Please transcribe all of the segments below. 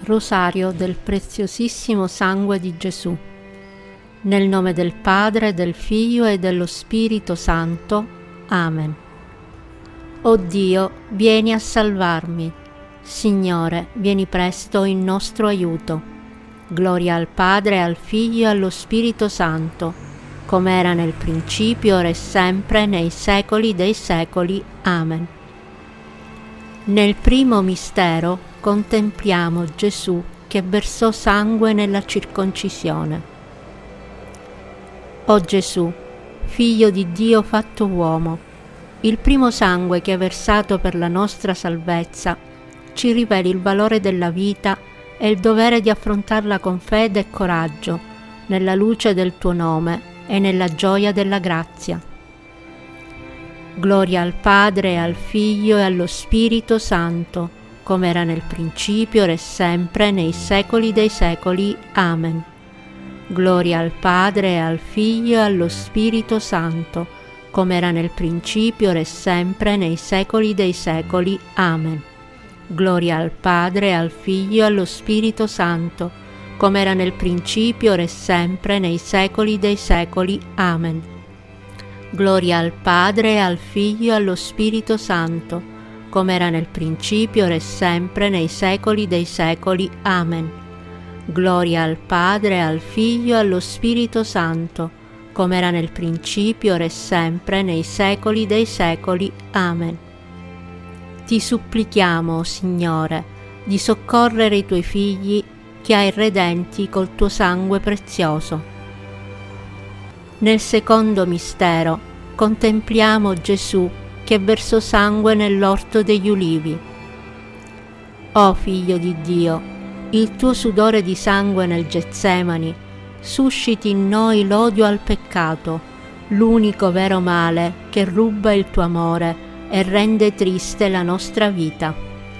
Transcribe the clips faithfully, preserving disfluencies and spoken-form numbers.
Rosario del preziosissimo sangue di Gesù. Nel nome del Padre, del Figlio e dello Spirito Santo. Amen. O Dio, vieni a salvarmi. Signore, vieni presto in nostro aiuto. Gloria al Padre, al Figlio e allo Spirito Santo, come era nel principio, ora e sempre, nei secoli dei secoli. Amen. Nel primo mistero contempliamo Gesù che versò sangue nella circoncisione. O Gesù, Figlio di Dio fatto uomo, il primo sangue che hai versato per la nostra salvezza, ci riveli il valore della vita e il dovere di affrontarla con fede e coraggio, nella luce del tuo nome e nella gioia della grazia. Gloria al Padre, al Figlio e allo Spirito Santo, come era nel principio, ora e sempre, nei secoli dei secoli. Amen. Gloria al Padre, al Figlio e allo Spirito Santo, come era nel principio, ora e sempre, nei secoli dei secoli. Amen. Gloria al Padre, al Figlio e allo Spirito Santo, come era nel principio, ora e sempre, nei secoli dei secoli. Amen. Gloria al Padre, al Figlio e allo Spirito Santo, come era nel principio, ora e sempre, nei secoli dei secoli. Amen. Gloria al Padre, al Figlio e allo Spirito Santo, come era nel principio, ora e sempre, nei secoli dei secoli. Amen. Ti supplichiamo, Signore, di soccorrere i tuoi figli che hai redenti col tuo sangue prezioso. Nel secondo mistero contempliamo Gesù che versò sangue nell'orto degli ulivi. O Figlio di Dio, il tuo sudore di sangue nel Getsemani susciti in noi l'odio al peccato, l'unico vero male che ruba il tuo amore e rende triste la nostra vita.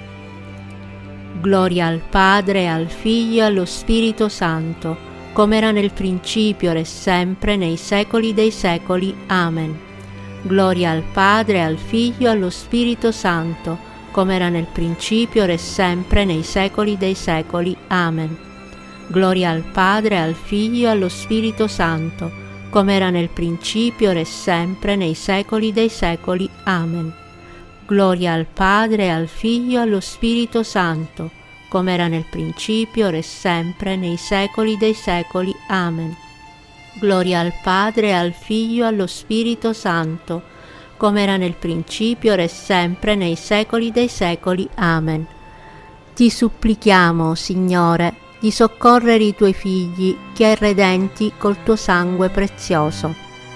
Gloria al Padre, al Figlio e allo Spirito Santo, come era nel principio, ora e sempre, nei secoli dei secoli. Amen. Gloria al Padre, al Figlio e allo Spirito Santo, come era nel principio, ora e sempre, nei secoli dei secoli. Amen. Gloria al Padre, al Figlio e allo Spirito Santo, come era nel principio, ora e sempre, nei secoli dei secoli. Amen. Gloria al Padre, al Figlio e allo Spirito Santo, come era nel principio, ora e sempre, nei secoli dei secoli. Amen. Gloria al Padre, al Figlio e allo Spirito Santo, come era nel principio, ora e sempre, nei secoli dei secoli. Amen. Ti supplichiamo, Signore, di soccorrere i tuoi figli che hai redenti col tuo sangue prezioso.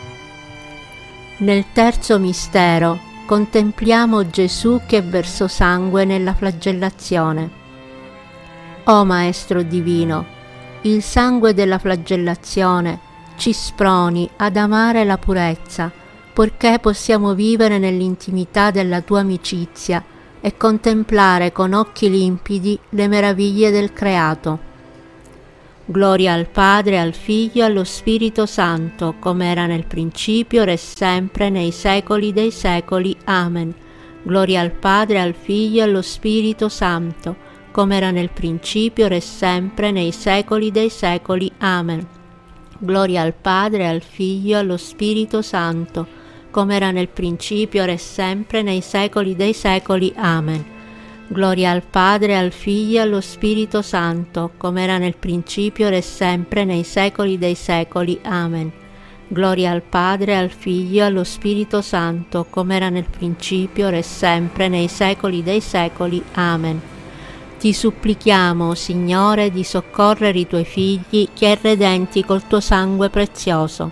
Nel terzo mistero contempliamo Gesù che versò sangue nella flagellazione. O Maestro Divino, il sangue della flagellazione ci sproni ad amare la purezza, poiché possiamo vivere nell'intimità della tua amicizia e contemplare con occhi limpidi le meraviglie del creato. Gloria al Padre, al Figlio e allo Spirito Santo, come era nel principio, ora e sempre, nei secoli dei secoli. Amen. Gloria al Padre, al Figlio e allo Spirito Santo, come era nel principio, ora e sempre, nei secoli dei secoli. Amen. Gloria al Padre, al Figlio e allo Spirito Santo, come era nel principio, ora e sempre, nei secoli dei secoli. Amen. Gloria al Padre, al Figlio e allo Spirito Santo, come era nel principio, ora e sempre, nei secoli dei secoli. Amen. Gloria al Padre, al Figlio e allo Spirito Santo, come era nel principio, ora e sempre, nei secoli dei secoli. Amen. Ti supplichiamo, Signore, di soccorrere i tuoi figli che hai redenti col tuo sangue prezioso.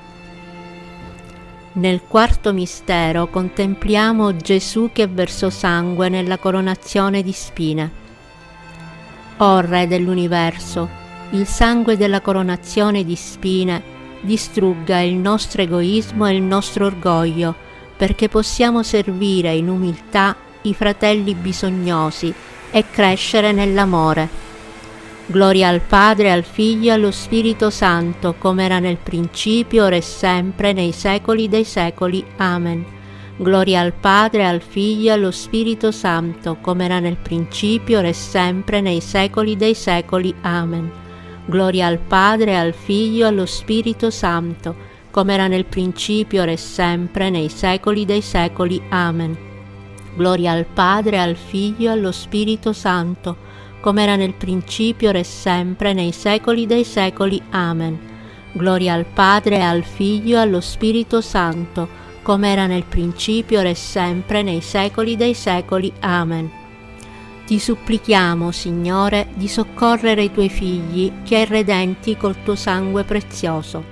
Nel quarto mistero contempliamo Gesù che versò sangue nella coronazione di spine. O Re dell'universo, il sangue della coronazione di spine distrugga il nostro egoismo e il nostro orgoglio, perché possiamo servire in umiltà i fratelli bisognosi e crescere nell'amore. Gloria al Padre, al Figlio e allo Spirito Santo, come era nel principio, ora e sempre, nei secoli dei secoli. Amen. Gloria al Padre, al Figlio e allo Spirito Santo, come era nel principio, ora e sempre, nei secoli dei secoli. Amen. Gloria al Padre, al Figlio e allo Spirito Santo, come era nel principio, ora e sempre, nei secoli dei secoli. Amen. Gloria al Padre, al Figlio e allo Spirito Santo, come era nel principio, ora e sempre, nei secoli dei secoli. Amen. Gloria al Padre, al Figlio e allo Spirito Santo, come era nel principio, ora e sempre, nei secoli dei secoli. Amen. Ti supplichiamo, Signore, di soccorrere i Tuoi figli, che hai redenti col Tuo sangue prezioso.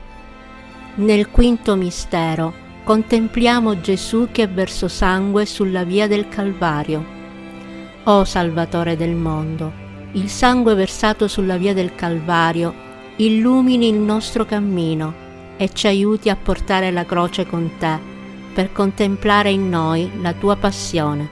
Nel quinto mistero, contempliamo Gesù che versò sangue sulla via del Calvario. O Salvatore del mondo, il sangue versato sulla via del Calvario illumini il nostro cammino e ci aiuti a portare la croce con Te, per contemplare in noi la Tua passione.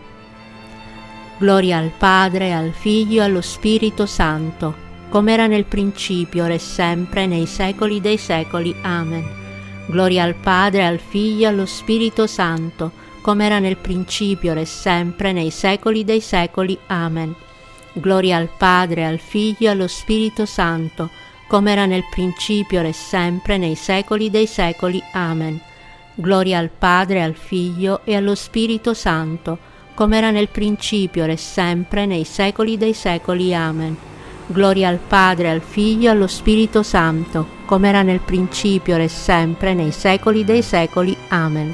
Gloria al Padre, al Figlio e allo Spirito Santo, come era nel principio, ora e sempre, nei secoli dei secoli. Amen. Gloria al Padre, al Figlio e allo Spirito Santo, come era nel principio, ora e sempre, nei secoli dei secoli. Amen. Gloria al Padre, al Figlio e allo Spirito Santo, come era nel principio, ora e sempre, nei secoli dei secoli. Amen. Gloria al Padre, al Figlio e allo Spirito Santo, come era nel principio, ora e sempre, nei secoli dei secoli. Amen. Gloria al Padre, al Figlio e allo Spirito Santo, come era nel principio, ora e sempre, nei secoli dei secoli. Amen.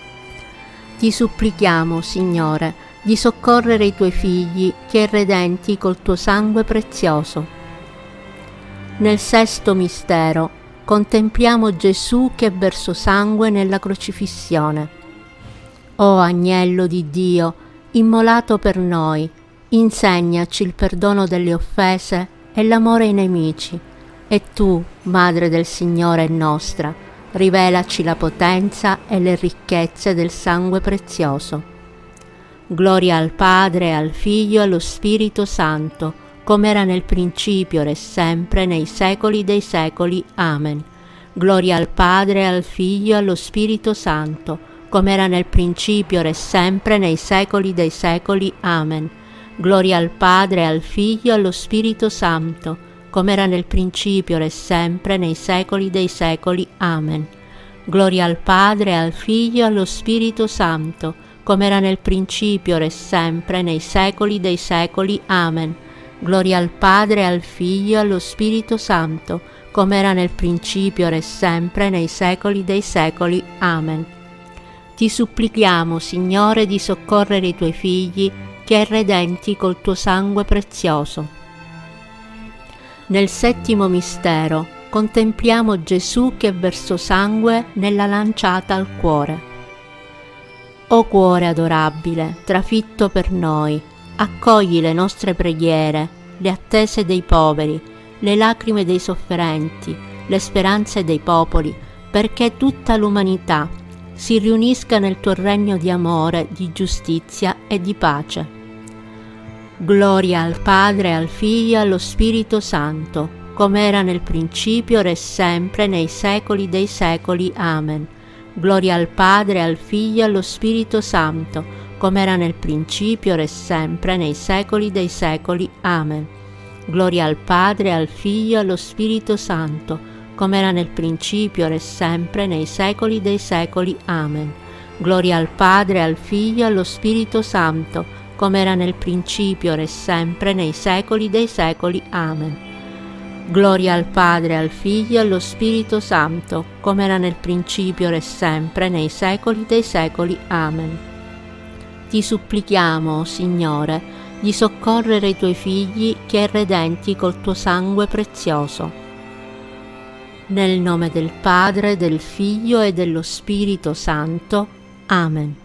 Ti supplichiamo, Signore, di soccorrere i Tuoi figli, che hai redenti col Tuo sangue prezioso. Nel sesto mistero, contempliamo Gesù che versò sangue nella crocifissione. O Agnello di Dio, immolato per noi, insegnaci il perdono delle offese e l'amore ai nemici, e Tu, Madre del Signore e nostra, rivelaci la potenza e le ricchezze del sangue prezioso. Gloria al Padre, al Figlio e allo Spirito Santo, come era nel principio, ora e sempre, nei secoli dei secoli. Amen. Gloria al Padre, al Figlio e allo Spirito Santo, come era nel principio, ora e sempre, nei secoli dei secoli. Amen. Gloria al Padre, al Figlio e allo Spirito Santo, come era nel principio, ora e sempre, nei secoli dei secoli. Amen. Gloria al Padre, al Figlio e allo Spirito Santo, come era nel principio, ora e sempre, nei secoli dei secoli. Amen. Gloria al Padre, al Figlio e allo Spirito Santo, come era nel principio, ora e sempre, nei secoli dei secoli. Amen. Ti supplichiamo, Signore, di soccorrere i Tuoi figli, che hai redenti col Tuo sangue prezioso. Nel settimo mistero, contempliamo Gesù che versò sangue nella lanciata al cuore. O cuore adorabile, trafitto per noi, accogli le nostre preghiere, le attese dei poveri, le lacrime dei sofferenti, le speranze dei popoli, perché tutta l'umanità si riunisca nel Tuo regno di amore, di giustizia e di pace. Gloria al Padre, al Figlio e allo Spirito Santo, come era nel principio, ora e sempre, nei secoli dei secoli. Amen. Gloria al Padre, al Figlio e allo Spirito Santo, come era nel principio, ora e sempre, nei secoli dei secoli. Amen. Gloria al Padre, al Figlio e allo Spirito Santo, come era nel principio, ora e sempre, nei secoli dei secoli. Amen. Gloria al Padre, al Figlio e allo Spirito Santo, come era nel principio, ora e sempre, nei secoli dei secoli. Amen. Gloria al Padre, al Figlio e allo Spirito Santo, come era nel principio, ora e sempre, nei secoli dei secoli. Amen. Ti supplichiamo, Signore, di soccorrere i Tuoi figli che hai redenti col Tuo sangue prezioso. Nel nome del Padre, del Figlio e dello Spirito Santo. Amen.